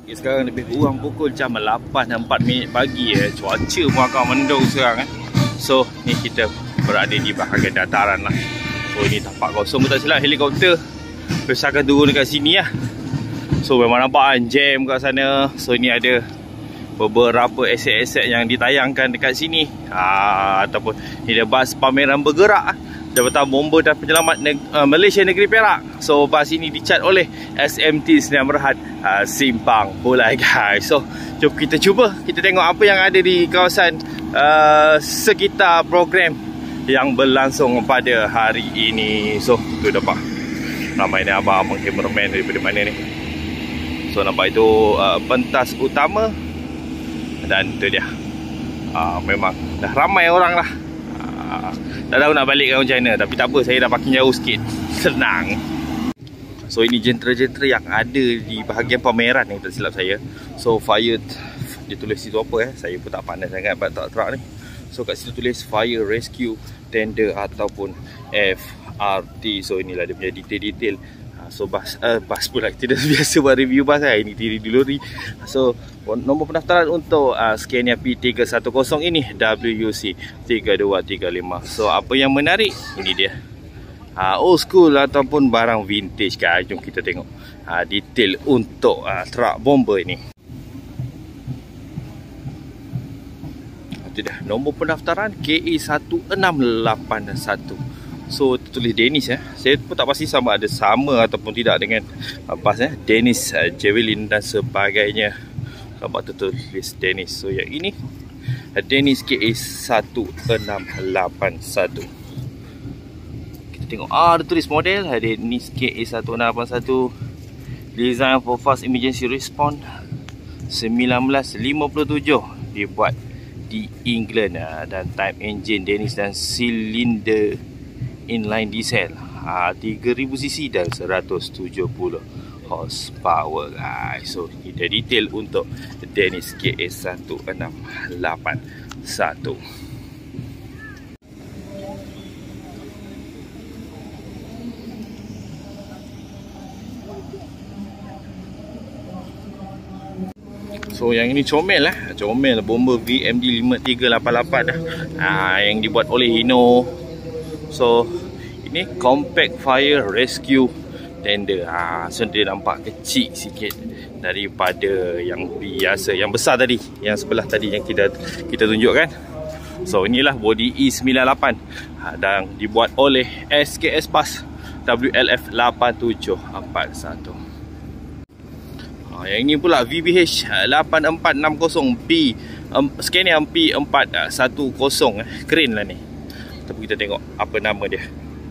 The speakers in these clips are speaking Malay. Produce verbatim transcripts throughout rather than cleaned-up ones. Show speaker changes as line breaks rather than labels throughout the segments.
Okay, sekarang lebih kurang pukul jam lapan dan empat minit pagi eh. Cuaca pun agak mendung sekarang eh. So ni kita berada di bahagian dataran lah. So ini tapak kosong tak silap helikopter besarkan turun dekat sini lah. So memang nampak kan jam kat sana. So ni ada beberapa aset-aset yang ditayangkan dekat sini ha, ataupun ni ada bas pameran bergerak Jabatan Bomba dan Penyelamat Neg uh, Malaysia Negeri Perak. So bas ini dicat oleh S M T Sdn Bhd uh, Simpang Pulai guys. So jom kita cuba kita tengok apa yang ada di kawasan uh, sekitar program yang berlangsung pada hari ini. So tu dapat ramai ni abang-abang cameraman daripada mana ni. So nampak itu uh, pentas utama dan tu dia uh, memang dah ramai orang lah. Tak tahu nak balik ke macam mana. Tapi tak apa, saya dah parking jauh sikit. Senang. So ini jentera-jentera yang ada di bahagian pameran ni, tak silap saya. So fire, dia tulis situ apa eh, saya pun tak pandai sangat sebab tak terak ni. So kat situ tulis fire rescue tender ataupun F R T. So inilah dia punya detail-detail. So bas, uh, bas pula kita dah biasa buat review bas lah. Ini diri di lori. So nombor pendaftaran untuk uh, Scania P tiga satu kosong ini W C tiga dua tiga lima. So apa yang menarik ini dia uh, old school ataupun barang vintage guys. Jom kita tengok uh, detail untuk uh, truk bomber ini. Itu dah nombor pendaftaran K E satu enam lapan satu. So tulis Dennis ya. Saya pun tak pasti sama ada sama ataupun tidak dengan uh, bas ya. Dennis uh, Javelin dan sebagainya. Nampak tu tulis Dennis. So yang ini uh, Dennis K A satu enam lapan satu. Kita tengok ah ada tulis model uh, Dennis K A satu enam lapan satu. Design for fast emergency response seribu sembilan ratus lima puluh tujuh. Dibuat di England uh, dan type engine Dennis dan silinder inline diesel ha, tiga ribu cc dan seratus tujuh puluh horsepower guys. So kita detail untuk Dennis K A satu enam lapan satu. So yang ini comel lah, comel bomber V M D lima tiga lapan lapan dah. Ha, yang dibuat oleh Hino. So ini compact fire rescue tender. Ha, so dia nampak kecil sikit daripada yang biasa, yang besar tadi, yang sebelah tadi yang kita kita tunjukkan. So inilah body E sembilan lapan ha, dan dibuat oleh S K S Bus W L F lapan tujuh empat satu. Ha, yang ini pula V B H lapan empat enam kosong P um, Scania P empat satu kosong eh. Keren lah ni. Tapi kita tengok apa nama dia.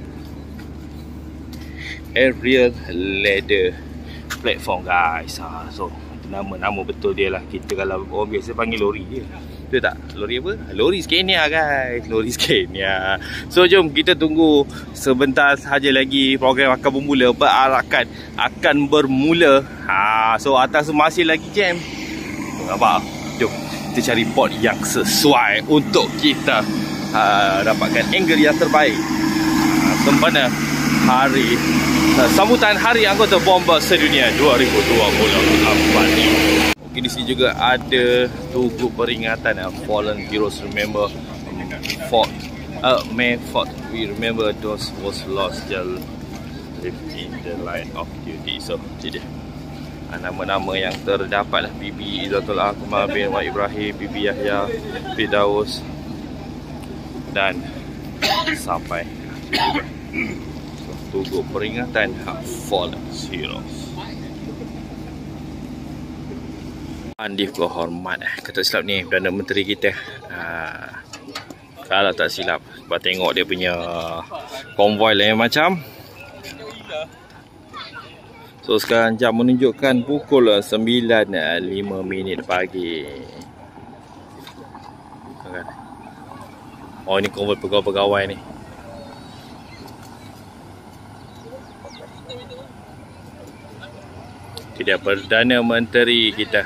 Aerial Ladder Platform guys. ha, So nama-nama betul dia lah. Kita kalau orang biasa panggil lori je. Betul tak? Lori apa? Lori Scania guys. Lori Scania. So jom kita tunggu sebentar sahaja lagi. Program akan bermula. Perarakan akan bermula. ha, So atas masih lagi jam. Nampak? Jom kita cari port yang sesuai untuk kita Uh, dapatkan angle yang terbaik uh, sempena hari uh, sambutan Hari Anggota Bomba Sedunia dua ribu dua puluh empat. Okay, di sini juga ada tugu peringatan uh, Fallen Heroes Remember um, Fort uh, May Fort. We remember those was lost just in the line of duty. So jadi uh, nama-nama yang terdapat lah. Bibi Izzatul Akmal bin Wahid Ibrahim, Bibi Yahya Firdaus dan sampai tugu peringatan Fallen Heroes. Andi kehormat kata silap ni Perdana Menteri kita. Ha, kalau tak silap sebab tengok dia punya konvoi lain macam. So sekarang jam menunjukkan pukul sembilan lima minit pagi. Oh, ini konvoi pegawai-pegawai ni. Tidak Perdana Menteri kita.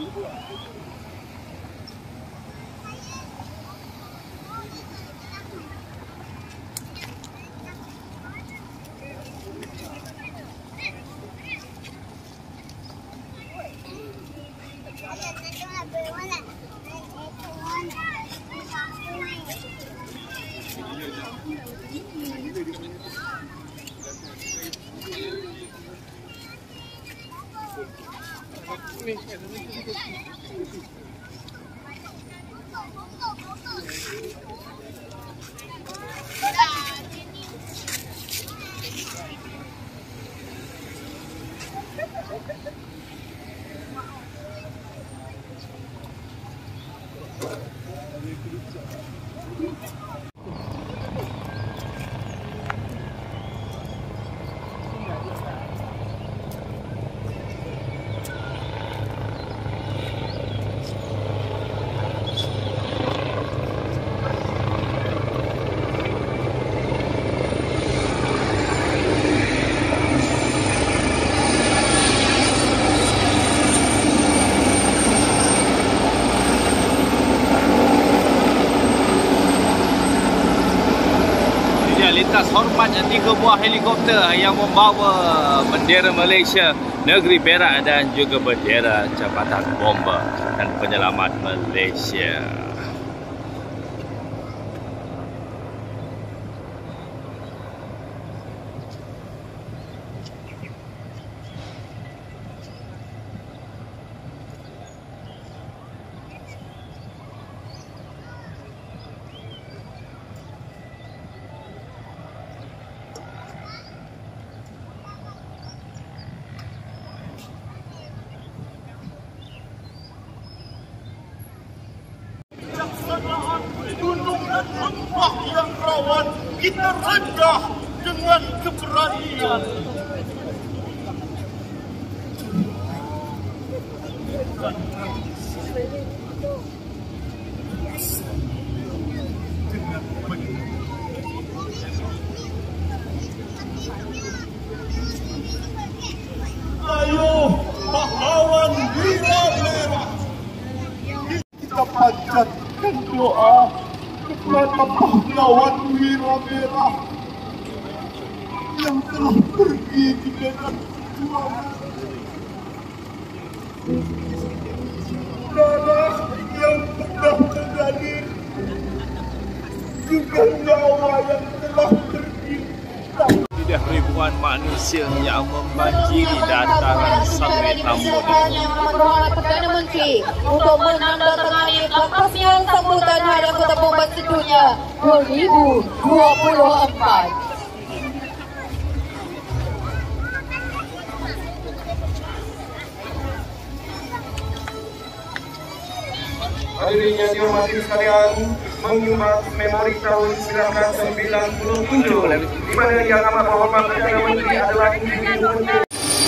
Lintas hormatnya tiga buah helikopter yang membawa bendera Malaysia, negeri Perak dan juga bendera Jabatan Bomba dan Penyelamat Malaysia.
Gunung dan lembah yang rawan kita rendah dengan keberanian. Ayo pahlawan Wira Merah, kita panjatkan doa kepada pahlawan Wira Merah yang telah pergi di medan perjuangan. Darah yang pernah mengalir, juga nyawa yang telah pergi.
Tidak ribuan manusia yang membanjiri dataran Sungai Tambun.
Perdana Menteri untuk menandatangani lepasnya sambutan Hari Anggota Bomba Sedunia dua ribu dua puluh empat.
Hadirin yang dihormati sekalian, mengingat memori tahun seribu sembilan ratus sembilan puluh tujuh di mana Yang Amat Berhormat Perdana Menteri adalah individu menteri.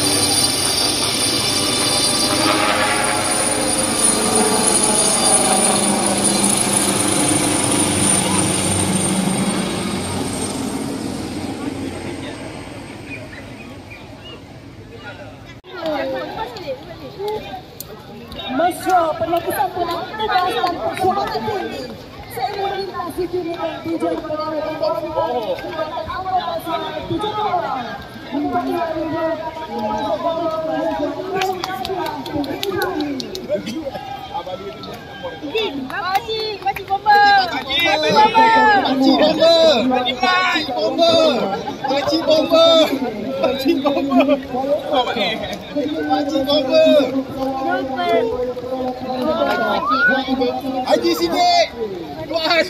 Mesra penyambutan tugas dan perjuangan ini. Saya melintasi dunia tujuan pengaruh dan awal pasal tujuh orang. Menjadi harinya Pakcik, pakcik bomba. Pakcik bomba. Pakcik bomba. Pakcik bomba. Pakcik bomba. Pakcik bomba. Pakcik bomba.
Haji Siddiq. Tuan.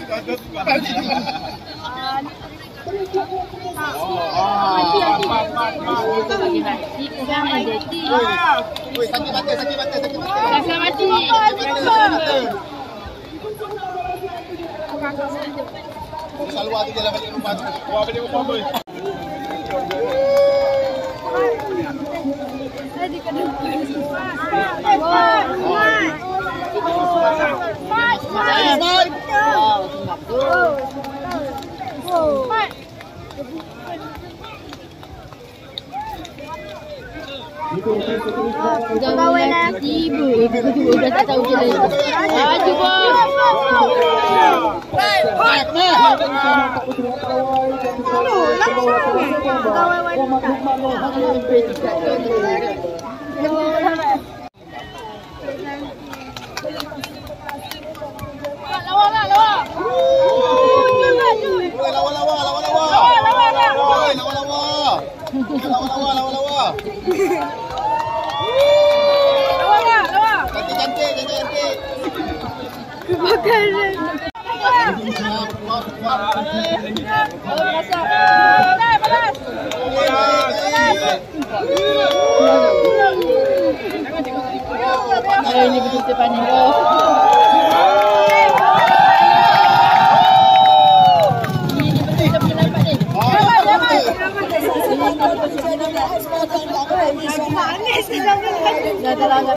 Sakit mata, sakit mata, sakit mata.
Sakit mati.
Selalu ada dalam balik rumah tu. Wah, balik rumah tu.
Tadi kena. Wah, wah. Mat, mat. Mat. Oh. Mat.
Jangan kawan lah. Ibu. Ibu dah tak tahu je lagi. Maju bos. Lawa lah, lawa.
Lawa lawa lawa lawa. Lawa lawa lawa. Lawa lawa. Lawa lawa lawa.
Lawa lah, lawa.
Cantik cantik cantik cantik.
Makan. Hari ini betul-betul panik kau. Dah terlanggar.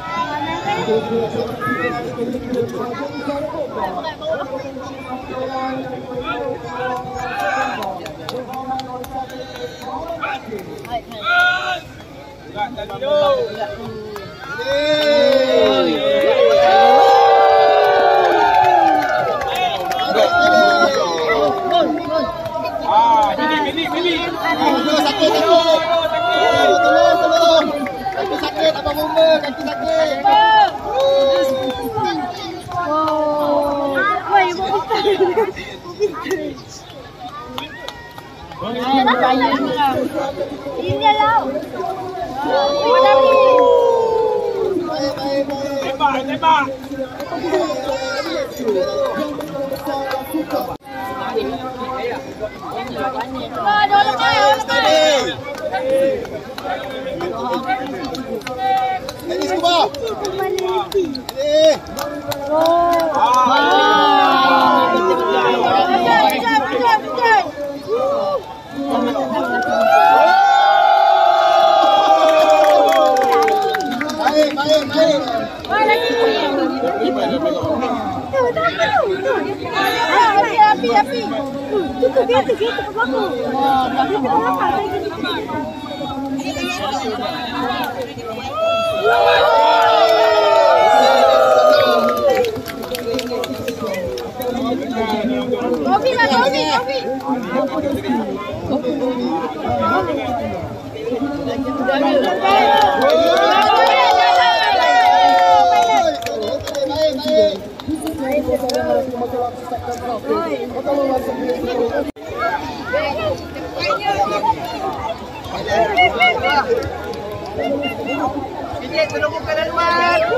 Sakit sakit. Tolong tolong. Kaki sakit abang bomba, kaki sakit.
Oh. Woi, mau besar. Ini bayi ni lah. Ini lah. Mana ni?
Baik baik baik.
Tembak, tembak.
Ah, dah lepas, dah lepas.
Ini semua. Eh.
Oh. Ah. Betul-betul. Betul, betul, betul.
Baik baik baik.
Api, api. Itu biasa gitu ke aku. Oh, kenapa? Kopi lah, kopi, kopi.
Ini tolong buka laluan.